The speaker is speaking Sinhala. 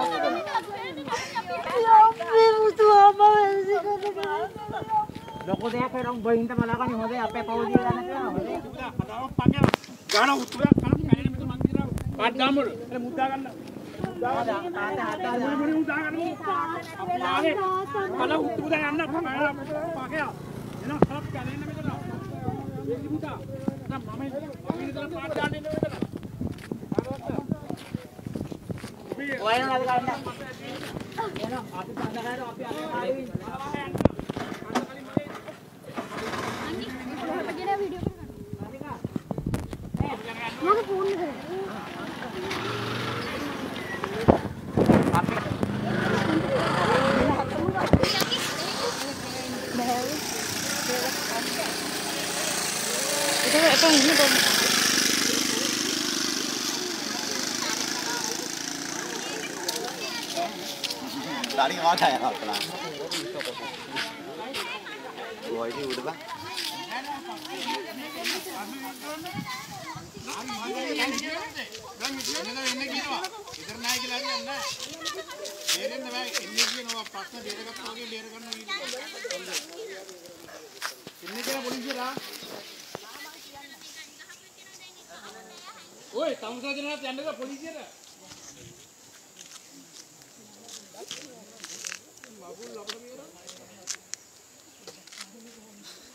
ලොකු දෙයක් කරන් බයින්ද මලකනේ හොදේ අපේ පෞදිය ගන්න කියලා හොදේ. අදාව පග්ග ගාන උත්තරයක් කරන් කැලේ මෙතන මන් දිරා. කාඩ් ගාමුල. එල මුද්දා ගන්න. මුද්දා ගන්න. අපි ආවේ. කල උත්තුදා යන්න පග්ග. එන කරත් කැලේ මෙතන. ඒක මුද්දා. මම ඉතල පාඩ් ගන්න ඉන්නේ මෙතන. ඔයන නේද ගන්න. එන අපි බඳගාරෝ අපි ආවේ. Tadi nggak ada ya pelan. Wah ini udah bang. Woi, tamu saja nanti anda ke polisi ada. Bagus, lapor dia.